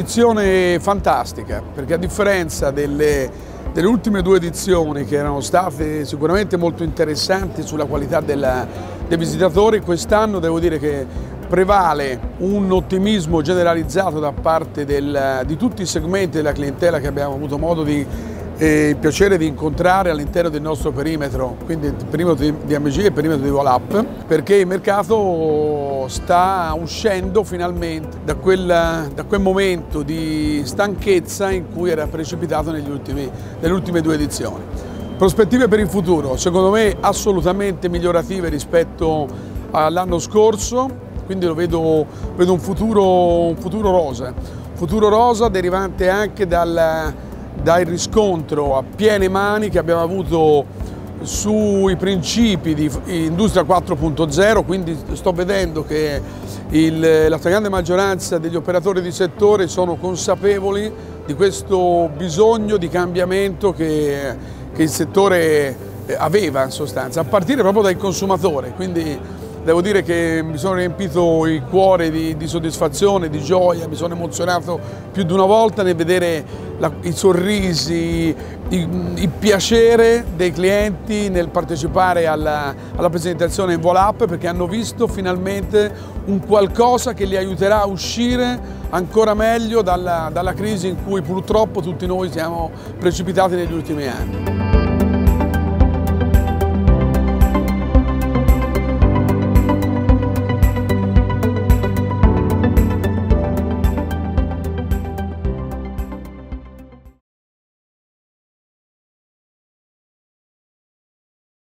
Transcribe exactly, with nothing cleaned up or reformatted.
un'edizione fantastica, perché a differenza delle, delle ultime due edizioni, che erano state sicuramente molto interessanti sulla qualità della, dei visitatori, quest'anno devo dire che prevale un ottimismo generalizzato da parte del, di tutti i segmenti della clientela che abbiamo avuto modo di eh, il piacere di incontrare all'interno del nostro perimetro, quindi il perimetro di D M G e il perimetro di Volap, perché il mercato sta uscendo finalmente da quel, da quel momento di stanchezza in cui era precipitato negli ultimi, nelle ultime due edizioni. Prospettive per il futuro, secondo me assolutamente migliorative rispetto all'anno scorso, quindi lo vedo, vedo un, futuro, un futuro rosa, futuro rosa derivante anche dal, dal riscontro a piene mani che abbiamo avuto sui principi di Industria quattro punto zero, quindi sto vedendo che il, la stragrande maggioranza degli operatori di settore sono consapevoli di questo bisogno di cambiamento che, che il settore aveva in sostanza, a partire proprio dal consumatore. Quindi devo dire che mi sono riempito il cuore di, di soddisfazione, di gioia, mi sono emozionato più di una volta nel vedere la, i sorrisi, il, il piacere dei clienti nel partecipare alla, alla presentazione in Volap, perché hanno visto finalmente un qualcosa che li aiuterà a uscire ancora meglio dalla, dalla crisi in cui purtroppo tutti noi siamo precipitati negli ultimi anni.